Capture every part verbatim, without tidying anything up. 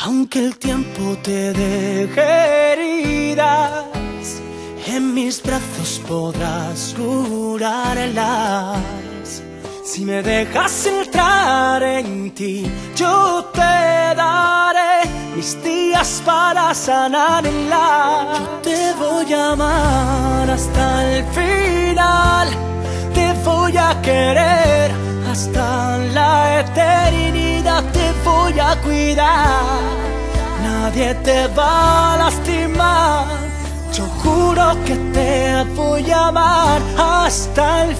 Aunque el tiempo te deje heridas, en mis brazos podrás curarlas. Si me dejas entrar en ti, yo te daré mis días para sanarla. Yo te voy a amar hasta el final, te voy a querer hasta la eternidad, te voy a cuidar, nadie te va a lastimar. Yo juro que te voy a amar hasta el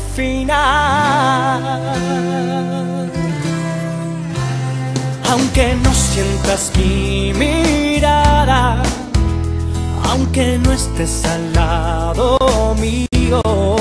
final. Aunque no sientas mi mirada, aunque no estés al lado mío,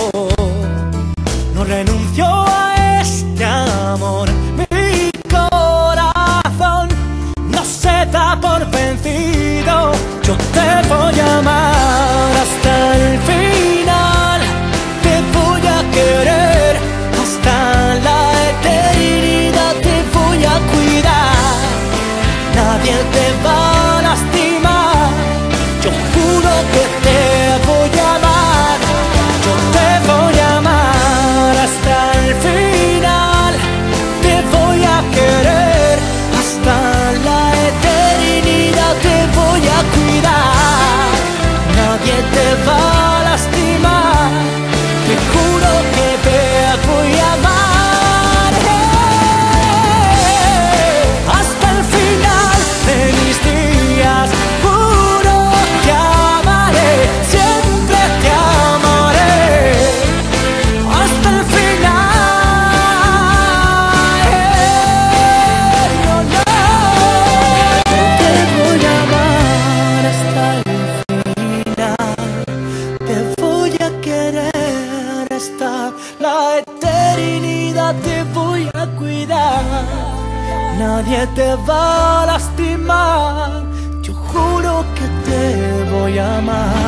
no renuncio a este amor. Mi corazón no se da por vencido. Yo te voy a amar hasta el final, te voy a querer hasta la eternidad, te voy a cuidar, nadie te va a lastimar. Yo juro que te voy a amar, yo te voy a amar hasta el final, te voy a querer hasta la eternidad, te voy a cuidar, nadie te va a lastimar. Te juro que te voy a amar, eh, hasta el final de mis días. Juro que amaré, siempre te amaré hasta el final, eh, no, no. Te voy a amar hasta el final, te voy a querer hasta la eternidad, te voy a cuidar, nadie te va a lastimar. Yo juro que te voy a amar.